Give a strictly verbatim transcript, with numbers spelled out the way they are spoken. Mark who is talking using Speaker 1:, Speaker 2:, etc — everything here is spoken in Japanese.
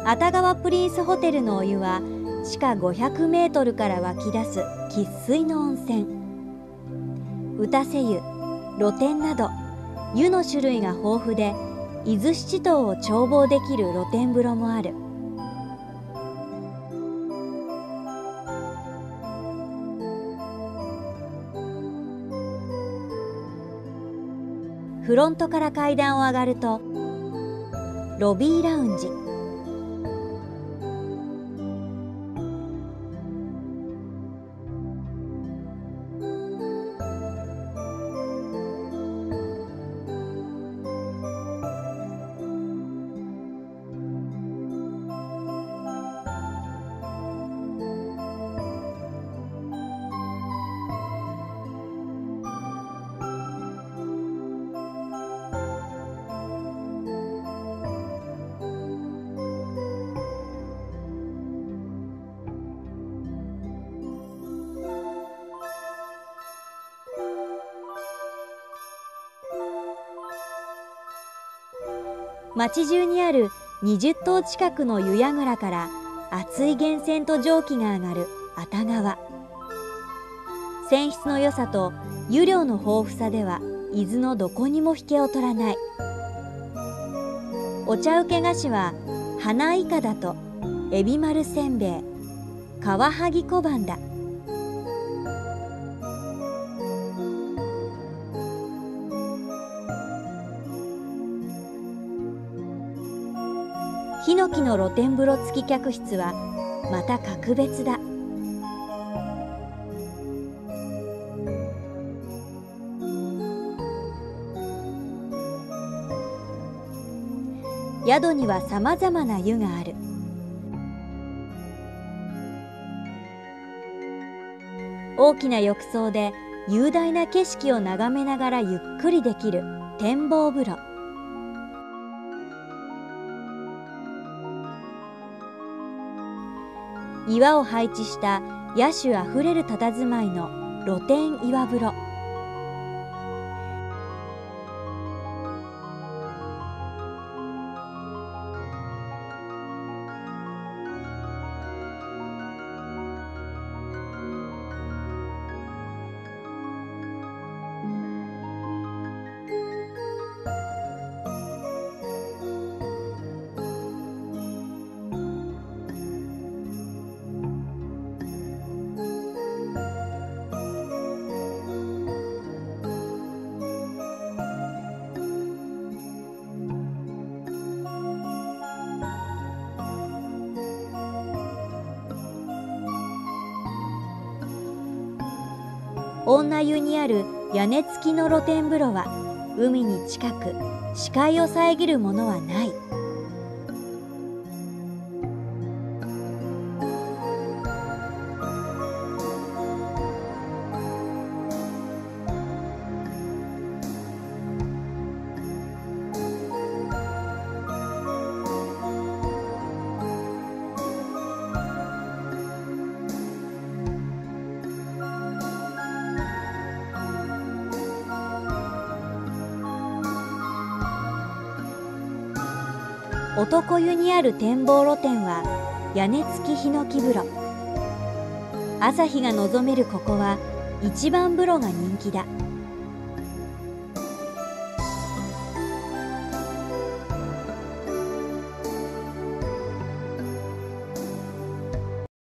Speaker 1: 熱川プリンスホテルのお湯は地下ごひゃくメートルから湧き出す生粋の温泉。打たせ湯、露天など湯の種類が豊富で、伊豆七島を眺望できる露天風呂もある。フロントから階段を上がるとロビーラウンジ。町中にあるにじゅっとう近くの湯櫓から熱い源泉と蒸気が上がる熱川。泉質の良さと湯量の豊富さでは伊豆のどこにも引けを取らない。お茶請け菓子は花いかだとエビ丸せんべい、カワハギ小判だ。ヒノキの露天風呂付き客室はまた格別だ。宿にはさまざまな湯がある。大きな浴槽で雄大な景色を眺めながらゆっくりできる展望風呂。岩を配置した野趣あふれる佇まいの露天岩風呂。女湯にある屋根付きの露天風呂は海に近く、視界を遮るものはない。男湯にある展望露天は屋根付きヒノキ風呂。朝日が望めるここは一番風呂が人気だ。